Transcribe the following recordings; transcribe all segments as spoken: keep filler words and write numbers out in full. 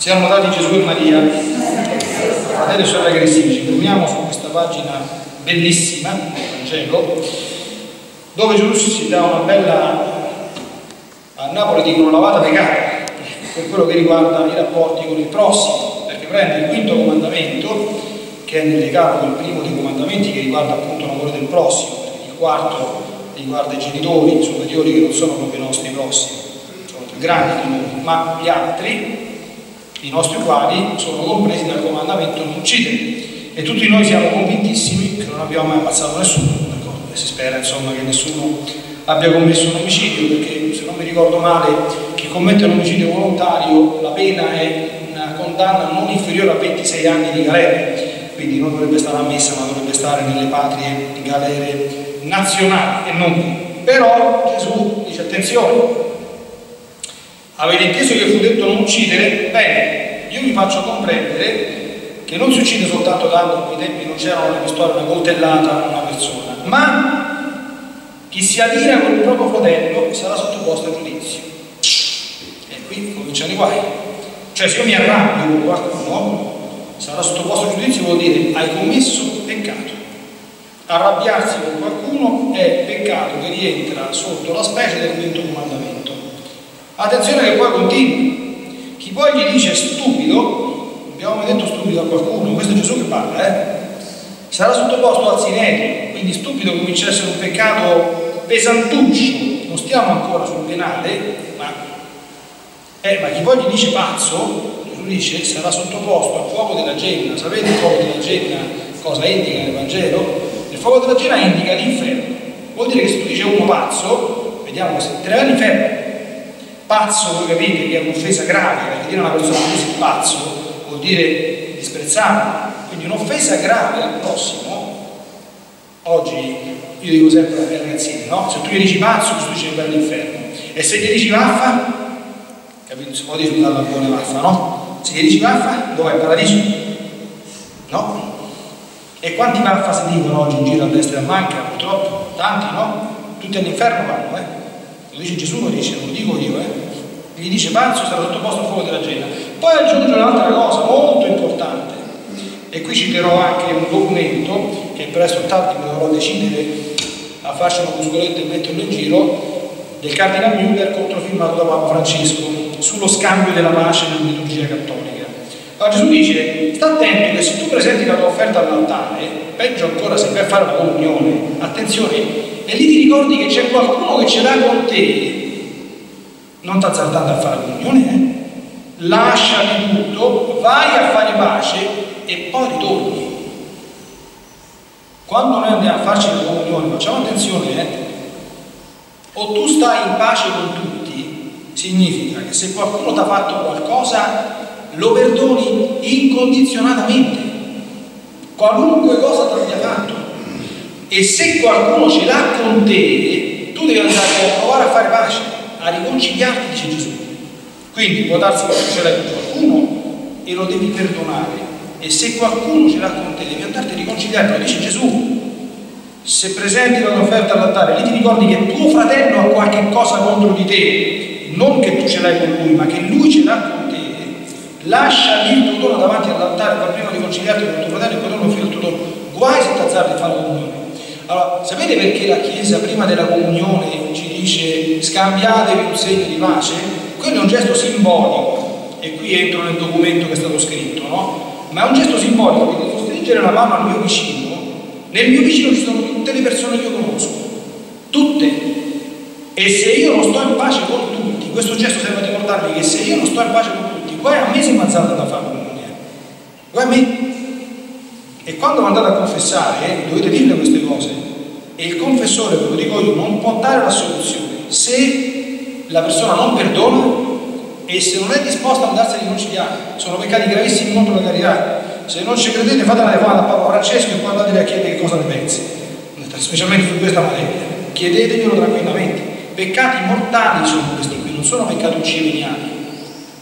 Siamo dati Gesù e Maria, fratelli e sorelle carissimi, ci fermiamo su questa pagina bellissima del Vangelo, dove Gesù si dà una bella, a Napoli dicono lavata dei capi, per quello che riguarda i rapporti con il prossimo, perché prende il quinto comandamento, che è nel decalogo il primo dei comandamenti che riguarda appunto l'amore del prossimo, perché il quarto riguarda i genitori, i superiori che non sono proprio i nostri prossimi, sono più grandi di noi, ma gli altri, i nostri uguali, sono compresi dal comandamento non uccidere. E tutti noi siamo convintissimi che non abbiamo mai ammazzato nessuno, e si spera insomma che nessuno abbia commesso un omicidio, perché se non mi ricordo male chi commette un omicidio volontario la pena è una condanna non inferiore a ventisei anni di galera, quindi non dovrebbe stare ammessa ma dovrebbe stare nelle patrie galere nazionali e non qui. Però Gesù dice attenzione, avete inteso che fu detto non uccidere? Bene, io vi faccio comprendere che non si uccide soltanto dando, in quei tempi non c'erano le pistole, una coltellata a una persona, ma chi si adira con il proprio fratello sarà sottoposto a giudizio. E qui cominciano i guai. Cioè se io mi arrabbio con qualcuno, sarà sottoposto a giudizio vuol dire hai commesso peccato. Arrabbiarsi con qualcuno è peccato che rientra sotto la specie del quinto comandamento. Attenzione che poi continua. Chi poi gli dice stupido, abbiamo mai detto stupido a qualcuno, questo è Gesù che parla, eh? Sarà sottoposto al sinedrio, quindi stupido comincia a essere un peccato pesantuccio, non stiamo ancora sul penale, ma, eh, ma chi poi gli dice pazzo, Gesù dice sarà sottoposto al fuoco della genna. Sapete il fuoco della genna cosa indica nel Vangelo? Il fuoco della genna indica l'inferno, vuol dire che se tu dici uno pazzo, vediamo se te ne va all'inferno. Pazzo, voi capite che è un'offesa grave, perché dire a una persona che sei pazzo vuol dire disprezzarlo, quindi un'offesa grave al prossimo. Oggi io dico sempre ai ragazzini, no? Se tu gli dici pazzo, tu dici che vai all'inferno, e se gli dici vaffa, capito? Si può dire dalla buona vaffa, no? Se gli dici vaffa, dov'è il paradiso? No? E quanti vaffa si dicono oggi in giro a destra e a manca? Purtroppo, tanti, no? Tutti all'inferno vanno, eh? Lo dice Gesù, lo dice, non lo dico io, eh? Gli dice pazzo sarà sottoposto al fuoco della genna. Poi aggiunge un'altra cosa molto importante, e qui citerò anche un documento che presto o tardi mi dovrò decidere a farci una muscoletta e metterlo in giro, del Cardinal Müller, controfirmato da Papa Francesco, sullo scambio della pace nella liturgia cattolica. Allora Gesù dice, sta attento che se tu presenti la tua offerta all'altare, peggio ancora se vai a fare la comunione, attenzione, e lì ti ricordi che c'è qualcuno che ce l'ha con te, non ti azzardando a fare la comunione, eh? Lasciati tutto, vai a fare pace e poi ritorni. Quando noi andiamo a farci la comunione, facciamo attenzione, eh? O tu stai in pace con tutti, significa che se qualcuno ti ha fatto qualcosa, lo perdoni incondizionatamente, qualunque cosa ti abbia fatto. E se qualcuno ce l'ha con te, tu devi andare a provare a fare pace, a riconciliarti, dice Gesù. Quindi può darsi che tu ce l'hai con qualcuno e lo devi perdonare, e se qualcuno ce l'ha con te devi andarti a riconciliare, lo dice Gesù. Se presenti la tua offerta all'altare, lì ti ricordi che tuo fratello ha qualche cosa contro di te, non che tu ce l'hai con lui, ma che lui ce l'ha con te, lascia lì il tuo dono davanti all'altare, per prima riconciliarti con tuo fratello e poi dono fino al tuo dono. Guai se ti azzardi a fare la comunione. Allora, sapete perché la Chiesa prima della comunione ci dice scambiatevi un segno di pace? Quello è un gesto simbolico, e qui entro nel documento che è stato scritto, no? Ma è un gesto simbolico che devo stringere la mano al mio vicino. Nel mio vicino ci sono tutte le persone che io conosco, tutte. E se io non sto in pace con tutti, questo gesto serve a ricordarvi che se io non sto in pace con tutti, guai a me se mi azzardo da fare la comunione. Guai a me. E quando andate a confessare, eh, dovete dirle queste cose, e il confessore, ve lo dico io, non può dare la soluzione se la persona non perdona e se non è disposta ad andarsi a riconciliare. Sono peccati gravissimi contro la carità. Se non ci credete, fate una telefonata a Papa Francesco e poi andatevi a chiedere che cosa ne pensi, specialmente su questa materia. Chiedeteglielo tranquillamente. Peccati mortali sono questi qui, non sono peccati uccidiniani.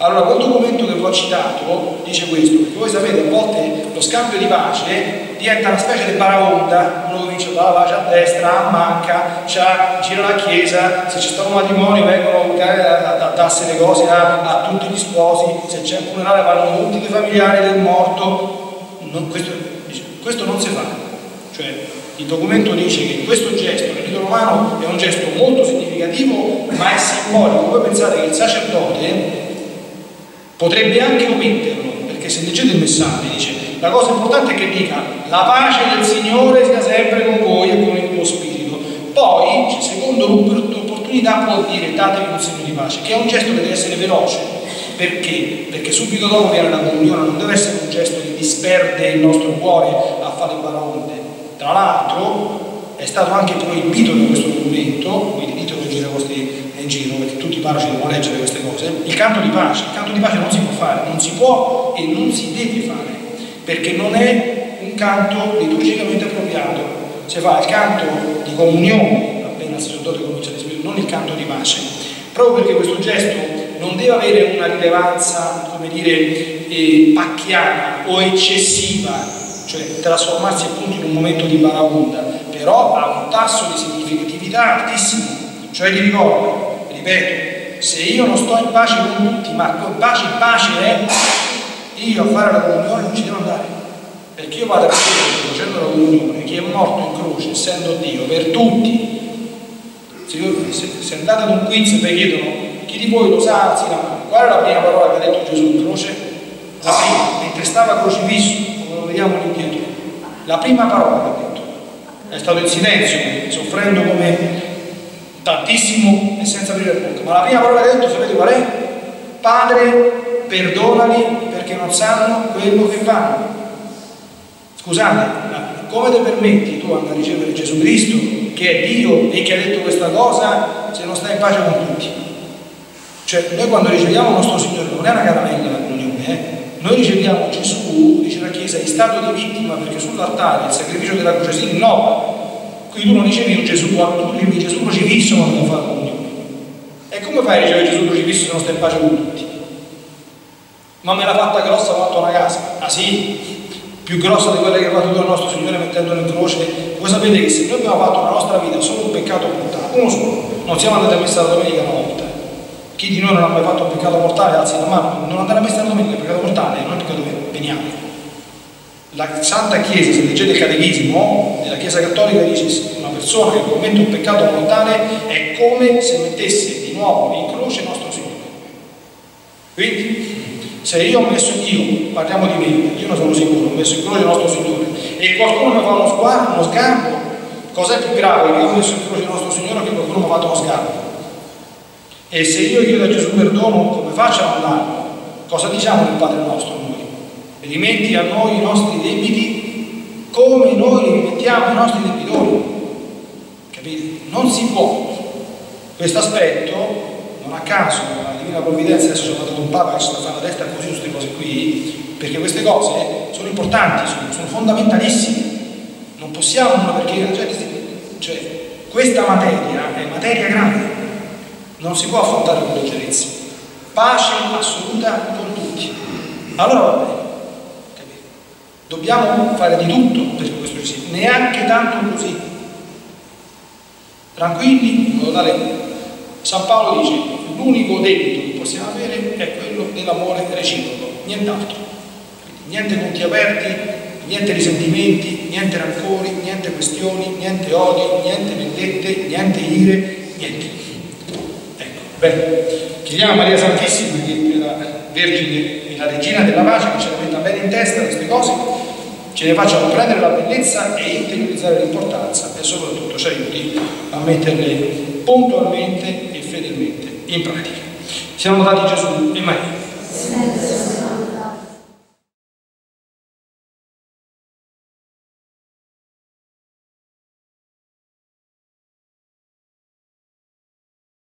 Allora, quel documento che vi ho citato dice questo, perché voi sapete, a volte lo scambio di pace diventa una specie di baraonda, uno comincia dalla pace a destra, a manca, gira la chiesa, se c'è stato un matrimonio vengono a darsi le cose a, a tutti gli sposi, se c'è un funerale vanno tutti i familiari del morto. Non, questo, questo non si fa. Cioè, il documento dice che questo gesto nel rito romano è un gesto molto significativo, ma è simbolico. Voi pensate che il sacerdote potrebbe anche ometterlo, perché se leggete il messaggio dice la cosa importante è che dica la pace del Signore sia sempre con voi e con il tuo spirito. Poi, secondo l'opportunità, può dire datevi un segno di pace, che è un gesto che deve essere veloce. Perché? Perché subito dopo viene la comunione, non deve essere un gesto che disperde il nostro cuore a fare baraonde. Tra l'altro è stato anche proibito da questo documento, quindi ditelo in giro, in giro perché tutti i parroci devono leggere queste cose, il canto di pace. Il canto di pace non si può fare, non si può e non si deve fare, perché non è un canto liturgicamente appropriato. Si fa il canto di comunione appena il sacerdote comincia a esprimere, non il canto di pace, proprio perché questo gesto non deve avere una rilevanza, come dire, eh, pacchiana o eccessiva, cioè trasformarsi appunto in un momento di baraonda, però ha un tasso di significatività altissimo. Cioè ti ricordo, ripeto, se io non sto in pace con tutti, ma pace in pace è io a fare la comunione non ci devo andare, perché io vado a vedere facendo la comunione chi è morto in croce essendo Dio per tutti. Se, io, se, se andate ad un quiz e vi chiedono chi di voi lo sa, alzi la mano. Qual è la prima parola che ha detto Gesù in croce? La prima, mentre stava crocifisso, come lo vediamo lì dietro, la prima parola che ha detto. È stato in silenzio, soffrendo come tantissimo e senza aprire la bocca, ma la prima parola che ha detto sapete qual è? Padre, perdonali perché non sanno quello che fanno. Scusate, ma come ti permetti tu a ricevere Gesù Cristo, che è Dio e che ha detto questa cosa, se non stai in pace con tutti? Cioè, noi quando riceviamo il nostro Signore non è una caramella la comunione, eh? Noi riceviamo Gesù, dice la Chiesa, in stato di vittima, perché sull'altare il sacrificio della croce si rinnova. Quindi tu non ricevi un Gesù, tu ricevi Gesù crocifisso quando non fa la comunione. E come fai a ricevere Gesù crocifisso se non stai in pace con tutti? Ma me l'ha fatta grossa quanto una casa? Ah sì? Più grossa di quella che ha fatto il nostro Signore mettendolo in croce. Voi sapete che se noi abbiamo fatto nella nostra vita solo un peccato mortale, uno solo, non siamo andati a messa la domenica una volta. Chi di noi non ha mai fatto un peccato mortale, alzi la mano, non andare a messa la domenica, il peccato mortale non è peccato veniale. La Santa Chiesa, se leggete il Catechismo della Chiesa Cattolica, dice che una persona che commette un peccato mortale è come se mettesse di nuovo in croce il nostro Signore. Quindi, se io ho messo io, parliamo di me, io non sono sicuro, ho messo in croce il nostro Signore e qualcuno mi fa uno sguardo, uno sgarbo, cos'è più grave che io ho messo in croce il nostro Signore che qualcuno mi ha fatto uno sgarbo? E se io chiedo a Gesù perdono, come faccio a mandarlo? Cosa diciamo nel Padre nostro noi? Rimetti a noi i nostri debiti come noi li rimettiamo i nostri debitori. Capite? Non si può. Questo aspetto, non a caso, la Divina Provvidenza, adesso sono andato un Papa che si sta facendo a destra così su queste cose qui, perché queste cose sono importanti, sono, sono fondamentalissime. Non possiamo, perché cioè, cioè, questa materia è materia grave. Non si può affrontare con leggerezza. Pace assoluta con tutti. Allora va bene. Capite? Dobbiamo fare di tutto per questo ci sia. Neanche tanto così. Tranquilli, in modo tale. San Paolo dice: l'unico debito che possiamo avere è quello dell'amore reciproco, nient'altro. Niente conti aperti, niente risentimenti, niente rancori, niente questioni, niente odi, niente vendette, niente ire, niente. Bene, chiediamo a Maria Santissima, che è la Vergine e la Regina della Pace, che ce la metta bene in testa queste cose, ce ne faccia comprendere la bellezza e interiorizzare l'importanza e soprattutto ci aiuti a metterle puntualmente e fedelmente in pratica. Siamo dati Gesù e Maria.